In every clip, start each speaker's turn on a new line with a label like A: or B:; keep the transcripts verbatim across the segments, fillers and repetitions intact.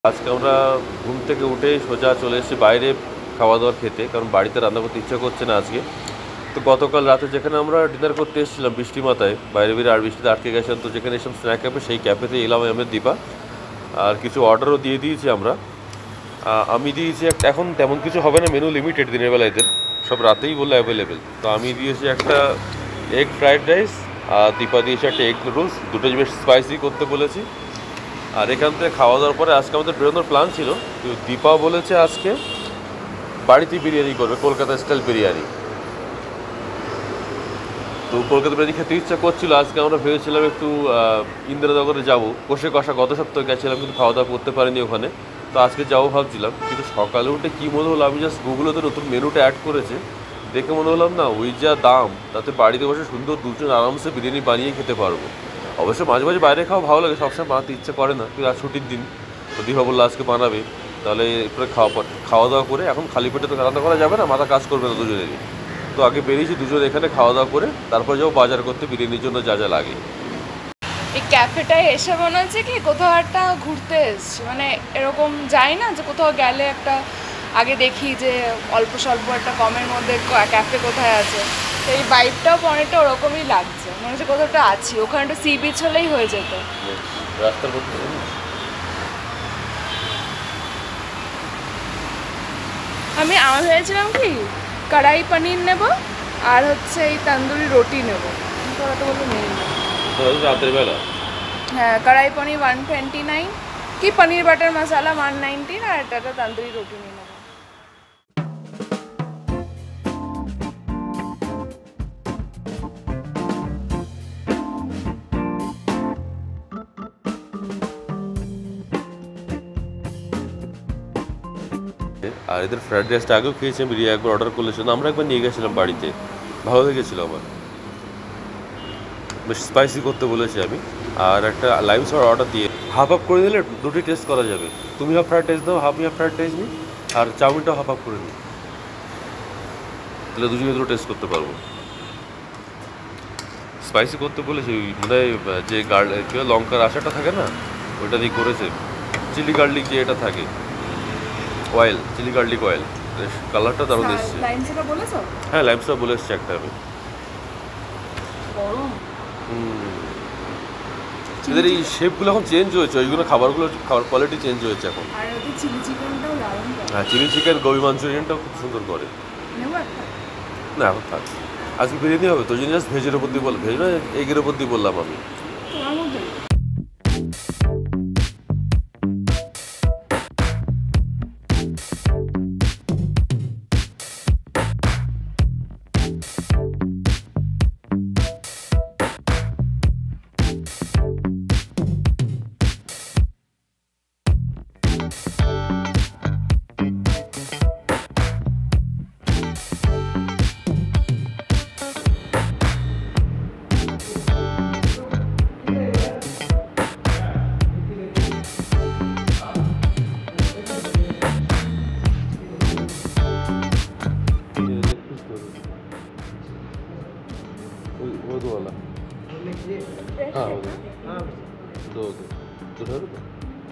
A: আজকে আমরা ঘুম থেকে উঠে সোজা চলে এসেছি বাইরে খাওয়া দাওয়ার খেতে, কারণ বাড়িতে রান্না করতে ইচ্ছা করছে না আজকে। তো গতকাল রাতে যেখানে আমরা ডিনার করতে এসেছিলাম বৃষ্টি মাথায়, বাইরে বাইরে আর বৃষ্টিতে আটকে গেছিলাম, তো যেখানে এসব স্ন্যাক ক্যাফে, সেই ক্যাফেতে এলাম আমি দীপা। আর কিছু অর্ডারও দিয়ে দিয়েছি আমরা। আমি দিয়েছি একটা, এখন তেমন কিছু হবে না, মেনু লিমিটেড দিনের বেলা এদের, সব রাতেই বললে অ্যাভেলেবেল। তো আমি দিয়েছি একটা এগ ফ্রাইড রাইস, আর দীপা দিয়েছে একটা এগ নুডলস, দুটো বেশ স্পাইসি করতে বলেছি। আর এখান থেকে খাওয়া দাওয়ার পরে আজকে আমাদের বেরোনোর প্ল্যান ছিল, কিন্তু দীপা বলেছে আজকে বাড়িতে বিরিয়ানি করবে, কলকাতা স্টাইল বিরিয়ানি। তো কলকাতা বিরিয়ানি খেতে ইচ্ছা করছিল। আজকে আমরা ভেবেছিলাম একটু ইন্দিরানগরে যাবো, কষে কষা গত সপ্তাহে গেছিলাম কিন্তু খাওয়া দাওয়া করতে পারিনি ওখানে। তো আজকে যাবো ভাবছিলাম, কিন্তু সকালে উঠে কী মনে হলো, আমি জাস্ট গুগলেতে নতুন মেনুটা অ্যাড করেছে দেখে মনে হলাম না, ওই যা দাম তাতে বাড়িতে বসে সুন্দর দুজন আরামসে বিরিয়ানি বানিয়ে খেতে পারবো। অবশ্য মাঝে মাঝে বাইরে খাওয়া ভালো লাগে, সবসময় বানাতে ইচ্ছে করে না, কিন্তু আজ ছুটির দিন, তো দীপা বললো আজকে বানাবে। তাহলে এরপরে খাওয়া খাওয়া দাওয়া করে, এখন খালি পেটে তো রান্না করা যাবে না, মাথা কাজ করবে না দুজনেরই। তো আগে বেরিয়েছি দুজন এখানে খাওয়া দাওয়া করে, তারপর যাবো বাজার করতে বিরিয়ানির জন্য যা যা লাগে।
B: এই ক্যাফেটায় এসে মনে হচ্ছে কি কোথাও একটা ঘুরতে এসছি, মানে এরকম যাই না যে কোথাও গেলে একটা আগে দেখি যে অল্প স্বল্প একটা কমের মধ্যে ক্যাফে কোথায় আছে, তো এই ভাইবটাও অনেকটা ওরকমই লাগছে, মনে হচ্ছে কোথাও একটা আছি, ওখানে একটা সি বিচ হলেই হয়ে যেত।
A: রাস্তার মধ্যে
B: আমি আমি ভেবেছিলাম কি কড়াই পনির নেব আর হচ্ছে এই তন্দুরি রুটি নেব, কিন্তু ওরা তো বললো নেই।
A: রাতের বেলা
B: হ্যাঁ, কড়াই পনির ওয়ান টোয়েন্টি নাইন, কি paneer butter masala one nineteen, আর একটা তন্দুরি রুটি নিয়ে নেবো।
A: আর এদের ফ্রাইড রাইসটা আগেও খেয়েছি আমি, রিয়া একবার অর্ডার করেছিল, আমরা একবার নিয়ে গেছিলাম বাড়িতে, ভালো লেগেছিল আমার, বেশ স্পাইসি করতে বলেছি আমি। আর একটা লাইম সস অর্ডার দিয়ে হাফ হাফ করে দিলে দুটি টেস্ট করা যাবে। তুমি হাফ ফ্রাইড রাইস দাও, হাফ হাফ ফ্রাইড রাইস নিই, আর চাউমিনটাও হাফ হাফ করে নিই, তাহলে দুজনে দুটো টেস্ট করতে পারবো। স্পাইসি করতে বলেছি, মানে যে গার্লিক লঙ্কার আচারটা থাকে না, ওইটা দিয়ে করেছে, চিলি গার্লিক যে এটা থাকে, অয়েল, চিলি গার্লিক অয়েল, কালারটা দারুণ এসছে। হ্যাঁ, লাইমসটা বলে এসছে একটা আমি। এদের এই শেপগুলো এখন চেঞ্জ হয়েছে, ওইগুলো খাবারগুলো খাবার কোয়ালিটি চেঞ্জ হয়েছে এখন। হ্যাঁ, চিলি চিকেন, গোবি মাঞ্চুরিয়ানটাও খুব সুন্দর করে। না এখন থাক, আজকে বিরিয়ানি হবে তো, জাস্ট ভেজের ওপর দিয়ে বল, ভেজ না এগের ওপর দিয়ে বললাম আমি। वो दो वाला, हाँ वो दो, दो दो दो दो दो।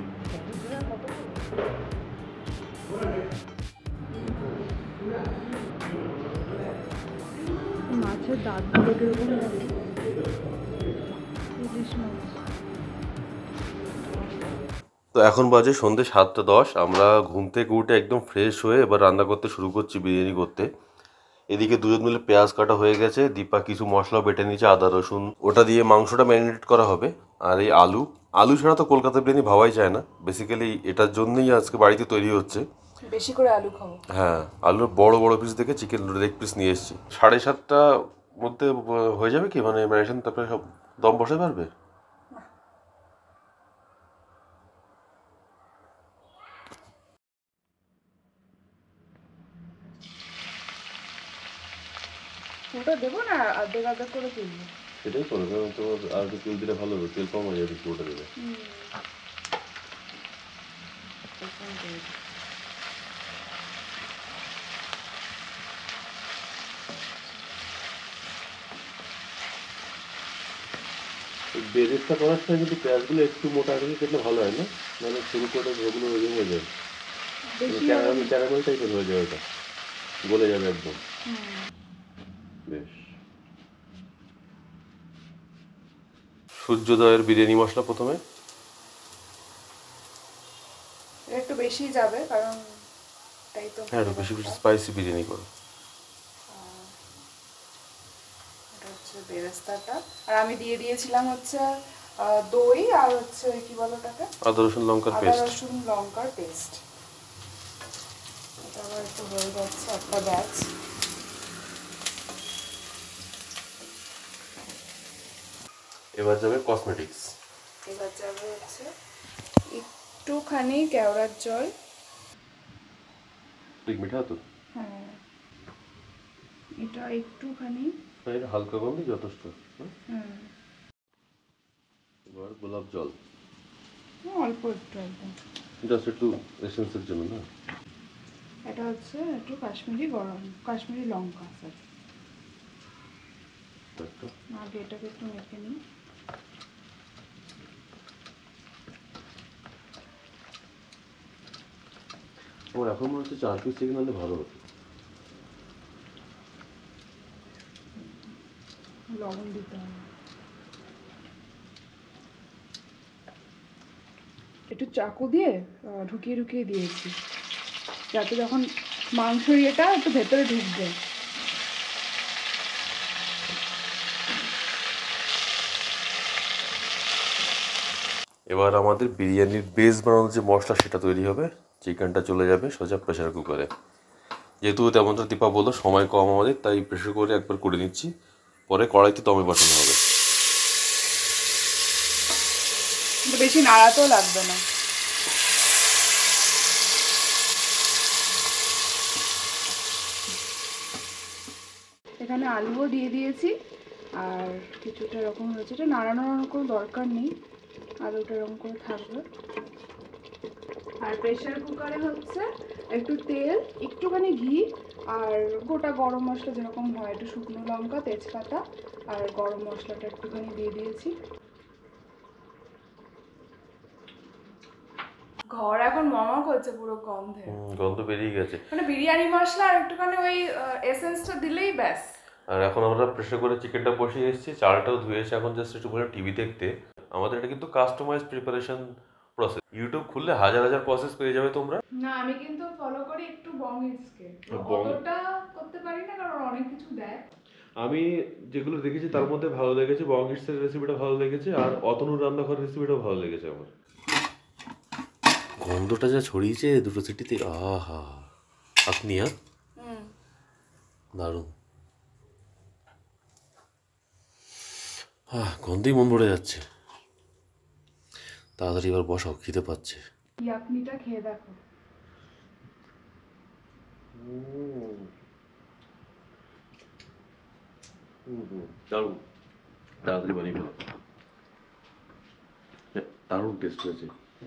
B: মাছের দাঁতগুলো কিরকম লাগে, ইলিশ মাছ।
A: তো এখন বাজে সন্ধ্যে সাতটা দশ, আমরা ঘুম থেকে উঠে একদম ফ্রেশ হয়ে এবার রান্না করতে শুরু করছি, বিরিয়ানি করতে। এদিকে দুজন মিলে পেঁয়াজ কাটা হয়ে গেছে, দীপা কিছু মশলা বেটে নিয়েছে, আদা রসুন, ওটা দিয়ে মাংসটা ম্যারিনেট করা হবে। আর এই আলু, আলু ছাড়া তো কলকাতা বিরিয়ানি ভাবাই যায় না, বেসিক্যালি এটার জন্যই আজকে বাড়িতে তৈরি হচ্ছে,
B: বেশি করে আলু খাবো।
A: হ্যাঁ, আলুর বড় বড় পিস দেখে চিকেন লেগ পিস নিয়ে এসেছি। সাড়ে সাতটার মধ্যে হয়ে যাবে কি, মানে ম্যারিনেশন তারপরে সব দম বসে পারবে?
B: ওটা দেবো না, আর্ধেক আর্ধেক করে তুলবো।
A: সেটাই করো, কারণ তোমার আর একটু তেল দিলে ভালো হবে, তেল কম হয়ে যাবে পুরোটা দিলে। বেরেস্তা করার সময় কিন্তু পেঁয়াজগুলো একটু মোটা করে কেটে ভালো হয় না, মানে শুরু করে ওগুলো ওই হয়ে যাবে, ক্যারামেল ক্যারামেল টাইপের হয়ে যাবে, ওটা গলে যাবে একদম। বেশ। সূর্যোদয়ের বিরিয়ানি মশলা প্রথমে
B: একটু বেশি যাবে কারণ তাই তো।
A: হ্যাঁ, একটু বেশি বেশি স্পাইসি বিরিয়ানি করো।
B: এটা হচ্ছে বেরেস্তাটা, আর আমি দিয়ে দিয়েছিলাম হচ্ছে দই আর হচ্ছে কি বলো ওটাকে,
A: আদা রসুন লঙ্কার
B: আদা
A: পেস্ট।
B: রসুন লঙ্কার পেস্ট। এটা আবার একটু হয়ে যাচ্ছে একটা ব্যাচ।
A: এবার যাবে কসমেটিক্স।
B: এবার যাবে হচ্ছে একটুখানি কেওড়ার জল।
A: ঠিক মিঠা তো?
B: হ্যাঁ, এটা একটুখানি,
A: এটা হালকা গন্ধই যথেষ্ট।
B: হুম,
A: এবার গোলাপ জল
B: অল্প একটু একদম,
A: জাস্ট একটু এসেন্সের জন্য না।
B: এটা হচ্ছে একটু কাশ্মীরি গরম কাশ্মীরি লঙ্কা স্যার। আগে এটাকে একটু মেখে নিই।
A: আমার এখন মনে হচ্ছে চার পিস চিকেন আনলে ভালো হতো।
B: লবণ দিতে হবে, একটু চাকু দিয়ে ঢুকিয়ে ঢুকিয়ে দিয়েছি যাতে যখন মাংসের ইয়েটা একটু ভেতরে ঢুকবে।
A: এবার আমাদের বিরিয়ানির বেস বানানোর যে মশলা সেটা তৈরি হবে। চিকেনটা চলে যাবে সোজা প্রেশার কুকারে। যেহেতু তেমনটা দীপা বললো সময় কম আমাদের, তাই প্রেশার কুকারে একবার করে নিচ্ছি, পরে কড়াইতে দমে বসানো হবে।
B: বেশি নাড়াতেও লাগবে না। এখানে আলুও দিয়ে দিয়েছি, আর কিছুটা এরকম হয়েছে, এটা নাড়ানোর কোনো দরকার নেই, আলুটা এরকম করে থাকবে। আর প্রেশার কুকারে হচ্ছে একটু তেল, একটুখানি ঘি, আর গোটা গরম মশলা যেরকম হয়, একটু শুকনো লঙ্কা, তেজপাতা আর গরম মশলাটা একটুখানি দিয়ে দিয়েছি। ঘর এখন মমক হচ্ছে পুরো গন্ধে,
A: গন্ধ বেরিয়ে গেছে,
B: মানে বিরিয়ানি মশলা আর একটুখানি ওই এসেন্সটা দিলেই ব্যাস।
A: আর এখন আমরা প্রেশার করে চিকেনটা বসিয়ে এসেছি, চালটাও ধুয়েছি, এখন জাস্ট একটু বলে টিভি দেখতে। আমাদের এটা কিন্তু কাস্টমাইজ প্রিপারেশন প্রসেস, ইউটিউব খুললে হাজার হাজার প্রসেস পেয়ে যাবে তোমরা।
B: না, আমি কিন্তু ফলো করি একটু বংইটসকে, অতটা করতে পারি না কারণ অনেক কিছু দেয়।
A: আমি যেগুলো দেখেছি তার মধ্যে ভালো লেগেছে বংইটসের রেসিপিটা, ভালো লেগেছে, আর অতনুর রান্নাঘর রেসিপিটাও ভালো লেগেছে আমার। গন্ধটা যা ছড়িয়েছে দুটো সিটিতে, আহা আপনি হ্যাঁ দারুণ, হ্যাঁ গন্ধেই মন ভরে যাচ্ছে। তাড়াতাড়ি এবার বসাও, খিদে পাচ্ছে।
B: ইয়াকনিটা খেয়ে দেখো।
A: দারুণ, তাড়াতাড়ি বানিয়ে ফেলো, দারুণ টেস্ট হয়েছে।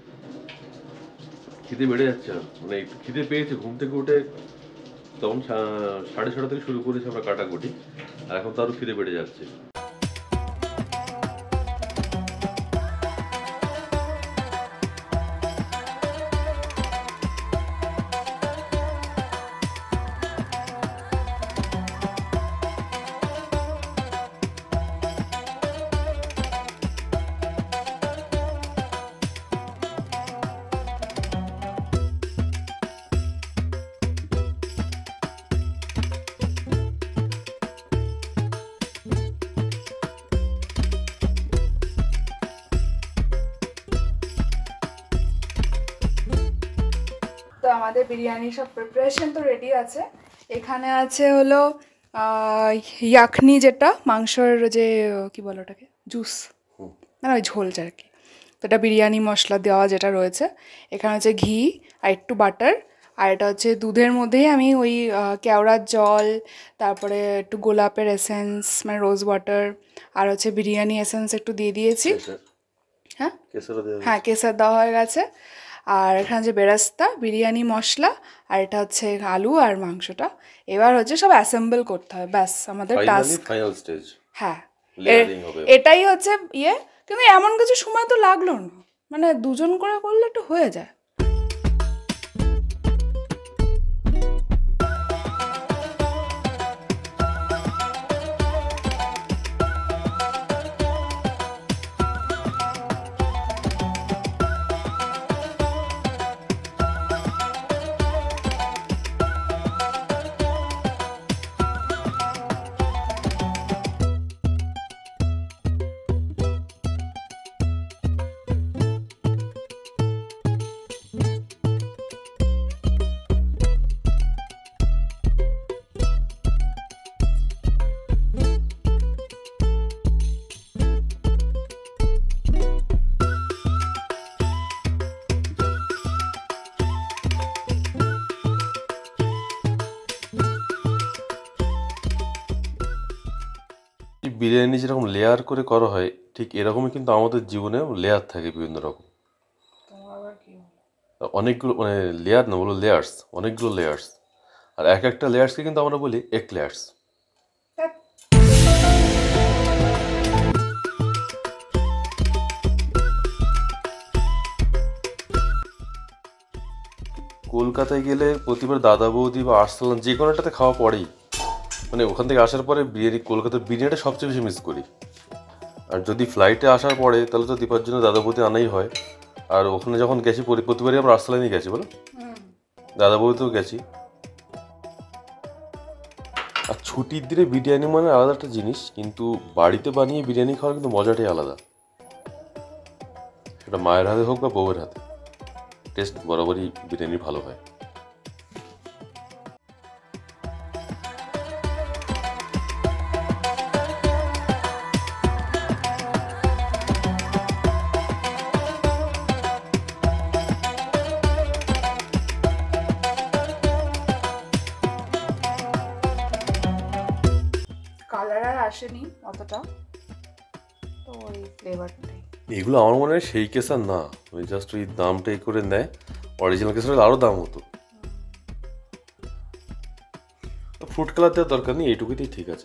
A: খিদে বেড়ে যাচ্ছে, মানে একটু খিদে পেয়েছে, ঘুম থেকে উঠে তখন সাড়ে ছটা থেকে শুরু করেছি আমরা কাটাকুটি, আর এখন তো আরো খিদে বেড়ে যাচ্ছে।
B: তো আমাদের বিরিয়ানি সব প্রিপারেশন তো রেডি আছে। এখানে আছে হলো ইয়াকনি, যেটা মাংসর যে কি বলে ওটাকে, জুস, মানে ওই ঝোলটা আর কি। তো এটা বিরিয়ানি মশলা দেওয়া যেটা রয়েছে। এখানে হচ্ছে ঘি আর একটু বাটার, আর এটা হচ্ছে দুধের মধ্যেই আমি ওই কেওড়ার জল, তারপরে একটু গোলাপের এসেন্স মানে রোজ ওয়াটার, আর হচ্ছে বিরিয়ানি এসেন্স একটু দিয়ে দিয়েছি। হ্যাঁ হ্যাঁ কেসার দেওয়া হয়ে গেছে। আর এখানে যে বেরেস্তা, বিরিয়ানি মশলা, আর এটা হচ্ছে আলু আর মাংসটা। এবার হচ্ছে সব অ্যাসেম্বল করতে হবে, ব্যাস আমাদের টাস্ক।
A: Final stage.
B: হ্যাঁ, এটাই হচ্ছে ইয়ে। কিন্তু এমন কিছু সময় তো লাগলো না, মানে দুজন করে করলে একটু হয়ে যায়।
A: বিরিয়ানি যেরকম লেয়ার করে করা হয়, ঠিক এরকমই কিন্তু আমাদের জীবনেও লেয়ার থাকে বিভিন্ন রকম। অনেকগুলো মানে লেয়ার না বলো লেয়ার্স, অনেকগুলো লেয়ার্স। আর এক একটা লেয়ার্সকে কিন্তু আমরা বলি এক লেয়ার্স। কলকাতায় গেলে প্রতিবার দাদা বৌদি বা আরসালান যে কোনো একটাতে খাওয়া পড়েই, মানে ওখান থেকে আসার পরে বিরিয়ানি, কলকাতার বিরিয়ানিটা সবচেয়ে বেশি মিস করি। আর যদি ফ্লাইটে আসার পরে তাহলে তো দীপার জন্য দাদা বৌদি আনাই হয়। আর ওখানে যখন গেছি প্রতিবারই আমরা আরসালানই গেছি, বলো দাদা বৌদিতেও গেছি। আর ছুটির দিনে বিরিয়ানি মানে আলাদা একটা জিনিস, কিন্তু বাড়িতে বানিয়ে বিরিয়ানি খাওয়ার কিন্তু মজাটাই আলাদা। সেটা মায়ের হাতে হোক বা বউয়ের হাতে, টেস্ট বরাবরই বিরিয়ানি ভালো হয়।
B: কালার আর আসেনি অতটা, তো ওই ফ্লেভারটাই।
A: এগুলো আমার মনে হয় সেই কেসার না, ওই জাস্ট ওই দামটা এই করে নেয়। অরিজিনাল কেসার হলে আরও দাম হতো। ফুড কালার দেওয়ার দরকার নেই, এইটুকুতেই ঠিক আছে।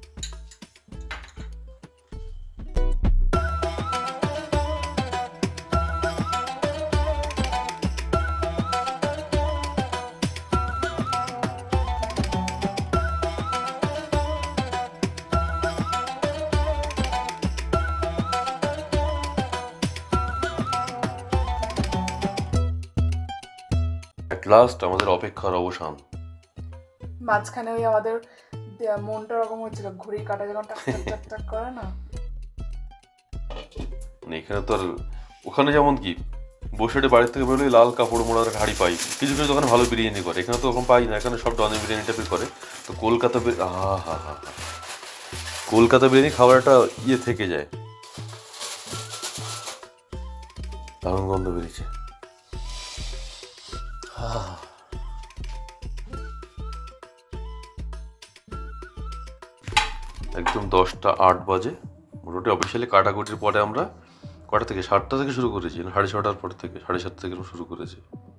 A: অ্যাট লাস্ট আমাদের অপেক্ষার অবসান।
B: মাঝখানে ওই আমাদের দে- মনটা ওরকম হচ্ছিল, ঘড়ির কাঁটা যখন টাক টাক টাক টাক করে না।
A: মানে এখানে তো আর ওখানে যেমন কি বসে বাড়ির থেকে বেরোলে লাল কাপড় মোড়ার একটা হাঁড়ি পাই, কিছু কিছু দোকানে ভালো বিরিয়ানি করে, এখানে তো ওরকম পাই না। এখানে সব ডনে বিরিয়ানি টাইপের করে। তো কলকাতা হা হা হা কলকাতা বিরিয়ানি খাবার একটা ইয়ে থেকে যায়, দারুণ গন্ধ বেরিয়েছে। একদম দশটা আট বাজে মোটামুটি অফিসিয়ালি কাটাকুটির পরে আমরা কটা থেকে সাতটা থেকে শুরু করেছি, সাড়ে ছটার পর থেকে সাড়ে সাতটা থেকে শুরু করেছি।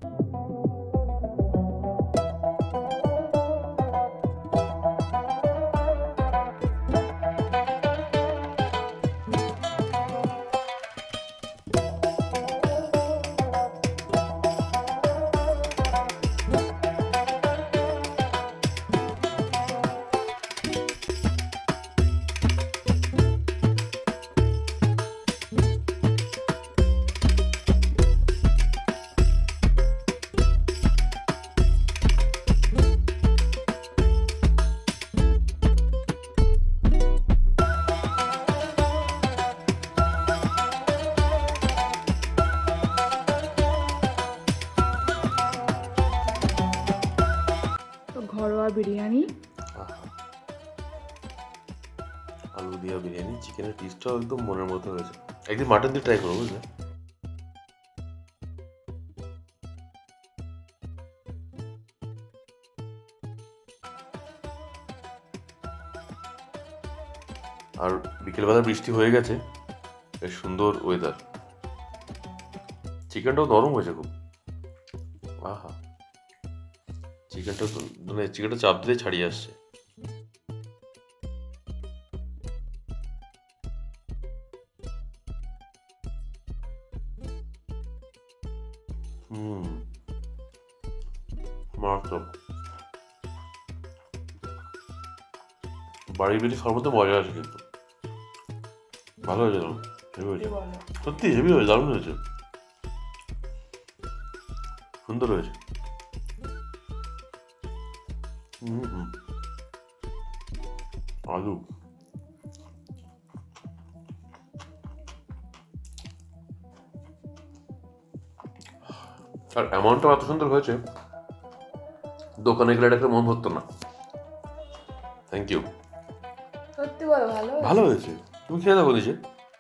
B: ঘরোয়া বিরিয়ানি,
A: আলু দিয়া বিরিয়ানি, চিকেনের পিসটাও একদম মনের মতো হয়েছে। একদিন মাটন দিয়ে ট্রাই করবো, বুঝলে? আর বিকেলবেলা বৃষ্টি হয়ে গেছে, বেশ সুন্দর ওয়েদার। চিকেনটাও নরম হয়েছে খুব। আহা, চিকেনটা মানে চিকেনটা চাপ দিলে ছাড়িয়ে আসছে। মারাত্মক। বাড়ির বিরিয়ানি খাওয়ার মধ্যে মজা আছে, কিন্তু ভালো হয়েছে না? হেভি হয়েছে, সত্যি হেভি হয়েছে, দারুণ হয়েছে, সুন্দর হয়েছে। হুম হুম আলু আর অ্যামাউন্টটা এত সুন্দর হয়েছে, দোকানে গেলে এটা মন ভরতো না। Thank you.
B: সত্যি বলো ভালো
A: ভালো হয়েছে, তুমি খেয়ে দেখো নিজে।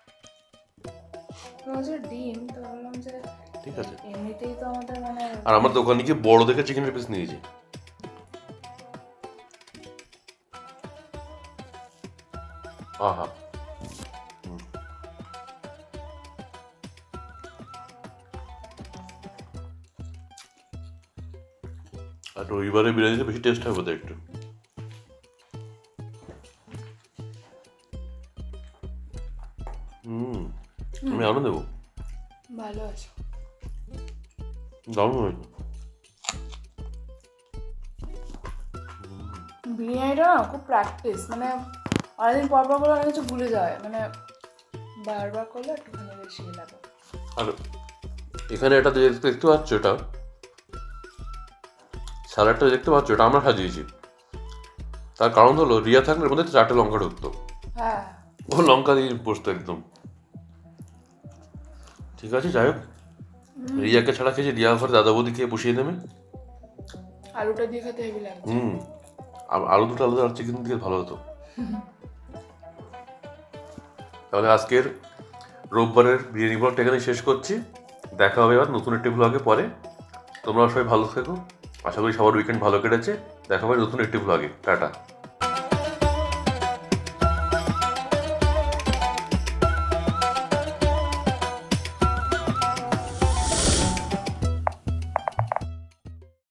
B: হয়েছে ডিম তো বললাম যে
A: ঠিক আছে।
B: এমনিতেই তো আমাদের মানে
A: আর আমার দোকানে গিয়ে বড় দেখে চিকেনের পিস নিয়েছি। আহা আর রবিবারে বিরিয়ানিতে বেশি টেস্ট হবে বোধহয় একটু। হুম আমি আরো দেবো।
B: ভালো আছে,
A: দারুণ হয়েছে।
B: বিরিয়ানিটা না খুব প্র্যাকটিস, মানে অনেকদিন পর পর করলে অনেক কিছু ভুলে যায়, মানে বারবার করলে একটুখানি বেশি লাগে।
A: আর এখানে এটা দেখতে দেখতে পাচ্ছ, এটা স্যালাডটা দেখতে পাচ্ছ, এটা আমরা সাজিয়েছি। তার কারণ হলো রিয়া থাকলে এর মধ্যে চারটে লঙ্কা ঢুকতো,
B: হ্যাঁ
A: ও লঙ্কা দিয়ে বসতো একদম। ঠিক আছে, যাই হোক, রিয়াকে ছাড়া খেয়েছি, রিয়া ঘরে দাদা বৌদি খেয়ে বসিয়ে নেবে।
B: আলুটা দিয়ে খেতে হেভি লাগছে।
A: হুম আলু দুটো আলাদা আর চিকেন দিয়ে ভালো হতো। তাহলে আজকের রোববারের বিরিয়ানি ব্লগটা এখানে শেষ করছি। দেখা হবে এবার নতুন একটি ব্লগে পরে। তোমরা সবাই ভালো থেকো, আশা করি সবার উইকেন্ড ভালো কেটেছে। দেখা হবে নতুন একটি ব্লগে। টাটা।